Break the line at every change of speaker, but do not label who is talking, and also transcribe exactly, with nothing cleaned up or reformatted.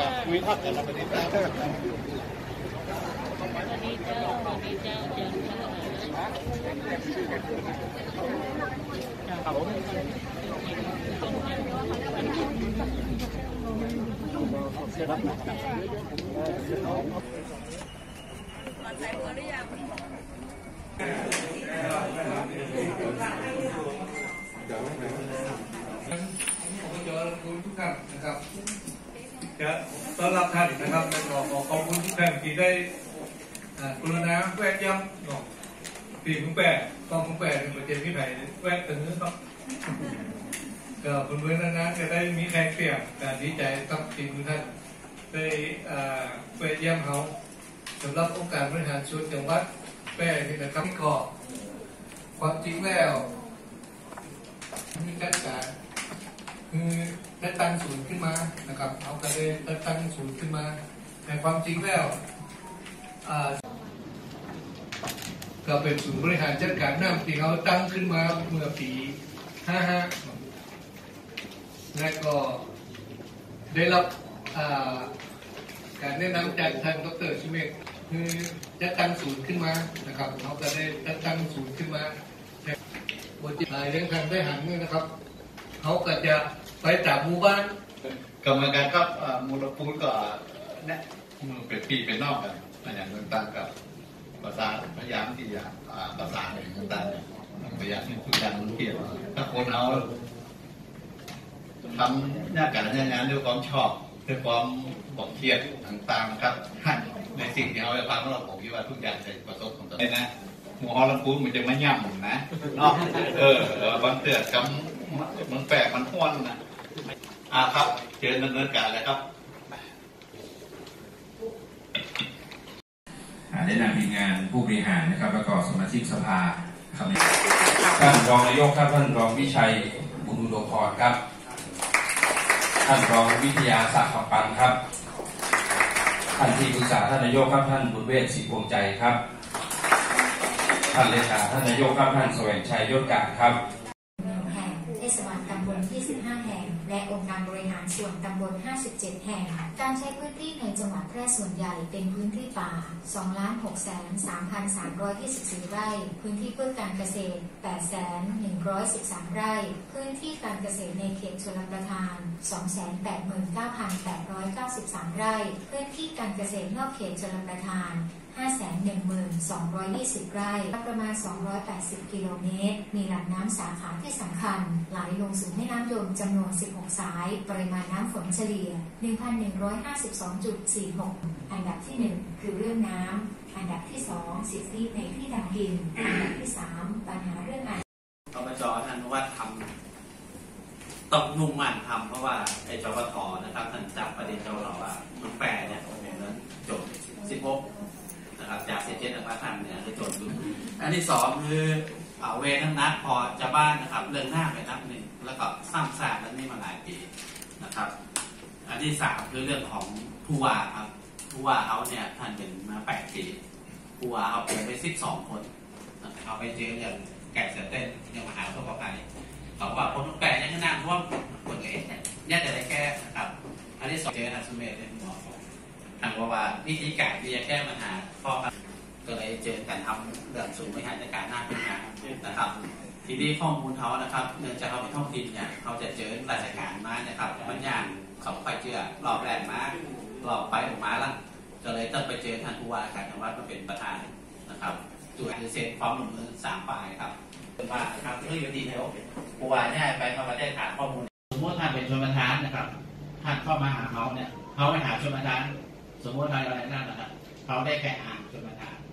คุยทักกันแล้ววันนี้ได้ครับ
วันนี้เจ้าวันนี้เจ้าเดินเข้ามาครับผมใส่หัวหรือยัง
ผมจะขอบคุณทุกท่านนะครับจะต้อนรับท่านนะครับและขอขอบคุณทุกท่านที่ได้กรุณาแวะย้ำปีของแปดกองของแปดในประเทศที่ไหนแวะถึงนี้ครับก็เพื่อนๆนั้นจะได้มีแรงเปลี่ยนการดีใจกับทีมท่านได้แวะย้ำเขาสำหรับองค์การบริหารส่วนจังหวัดแปดนี่นะครับก็ความจริงแล้วมีการการคือได้ตั้งศูนย์ขึ้นมานะครับเขาก็ได้ตั้งศูนย์ขึ้นมาแต่ความจริงแล้วก็เป็นศูนย์บริหารจัดการน้ำที่เขาตั้งขึ้นมาเมื่อปีห้าห้าและก็ได้รับการแนะนำจากทางดร.ชิเมกคือจะตั้งศูนย์ขึ้นมานะครับเขาก็ได้ตั้งศูนย์ขึ้นมาบนจิตใจเรื่องการได้หันนี่นะครับเขาก็จะไปจากหมู่บ้าน
กรรมการครับมูลปูนก็เนี่ยเป็นปีเป็นนอกกันอย่างต่างๆกับภาษาพยายามที่จะภาษาอะไรต่างๆพยายามที่คุยกันเกี่ยวถ้าคนเอาทำหน้าการงานด้วยความชอบด้วยความบอกเครียดต่างๆครับในสิ่งที่เราไปฟังเราผมคิดว่าทุกอย่างจะประสบความสำเร็จนะหมู่ฮอลล์ปูนมันจะไม่ย่ำนะเนาะเออบางเตือนกับมันแปลกมันห้วนนะอ่าครับเชิญดำเนินการเลยครับ
ได้นำทีมงานผู้บริหารนะครับแล้วก็สมาชิกสภาครับท่านรองนายกครับท่านรองวิชัยบุญอุดมพรครับท่านรองวิทยาศักดิ์ขปันครับท่านที่ปรึกษาท่านนายกครับท่านบุญเวชศรีพวงใจครับท่านเลขาท่านนายกครับท่านแสวงชัยยศกาศครับ
แห่งเทศบาลตำบลยี่สิบห้าแห่งและองค์การบริหารส่วนตำบลห้าสิบเจ็ดแห่งการใช้พื้นที่ในจังหวัดแพร่ส่วนใหญ่เป็นพื้นที่ป่า สองล้านหกแสนสามพันสามร้อยยี่สิบสี่ ไร่พื้นที่เพื่อการเกษตร แปดแสนหนึ่งร้อยสิบสาม ไร่พื้นที่การเกษตรในเขตชลประทาน สองแสนแปดหมื่นเก้าพันแปดร้อยเก้าสิบสาม ไร่พื้นที่การเกษตรนอกเขตชลประทานห้าแสนหนึ่งหมื่นสองร้อยยี่สิบ ไร่ประมาณสองร้อยแปดสิบกิโลเมตรมีลำน้ำสาขาที่สำคัญไหลลงสู่แม่น้ำยมจำนวนสิบหกสายปริมาณน้ำฝนเฉลี่ย หนึ่งพันหนึ่งร้อยห้าสิบสองจุดสี่หก อันดับที่หนึ่งคือเรื่องน้ำอันดับที่สองสิทธิในที่ทำกินอันดับที่สามปัญหาเรื่องอาหาร
อบจ.ท่านว่าทำต้องมุ่งมั่นทำเพราะว่าไอ้จปท.นะครับท่านจับประเด็นเราว่ามันแปรเนี่ยโอ้โหนั้นจบสิบหกนะครับจากเศษเจ็ดนะครับท่านเนี่ยจะจดดูอันที่สองคือเวรนัดพอจะบ้านนะครับเรื่องหน้าไปนับหนึ่งแล้วก็สร้างสร้างนั้นนี่มาหลายปีนะครับอันที่สามคือเรื่องของผู้ว่าครับผู้ว่าเขาเนี่ยท่านเป็นมาแปดปีผู้ว่าเขาเป็นไปสิบสองคนเขาไปเจออย่างแก่เสือเต้นอย่างมหาทั่วไปเขาบอกคนแปดยังขนาดท่วมคนเอ๋เนี่ยจะได้แก้นะครับอันที่สองเจอฮัสเมธเป็นหมอทางว่าวิธีการที่จะแก้ปัญหาข้อก็เลยเจอการทำเรื่องสูงบริหารจัดการหน้าขึ้นมานะครับทีนี้ข้อมูลเขานะครับเนื่องจากเขาเป็นท้องถิ่นเนี่ยเขาจะเจอราชการมานะครับมันยากเขาไปเจอรอบแรกมารอบไปออกมาแล้วก็เลยต้องไปเจอท่านผู้ว่าการจังหวัดมาเป็นประธานนะครับตัวเซ็นความร่วมมือสามฝ่ายครับว่าครับเรื่องอยู่ดีแถวผู้ว่าเนี่ยไปเขามาได้ถามข้อมูลสมมติท่านเป็นชลประทานนะครับท่านเข้ามาหาเขาเนี่ยเขาไปหาชลประทานสมมติอะไรอะไรนั่นนะครับเขาได้แค่อ่านชลประทาน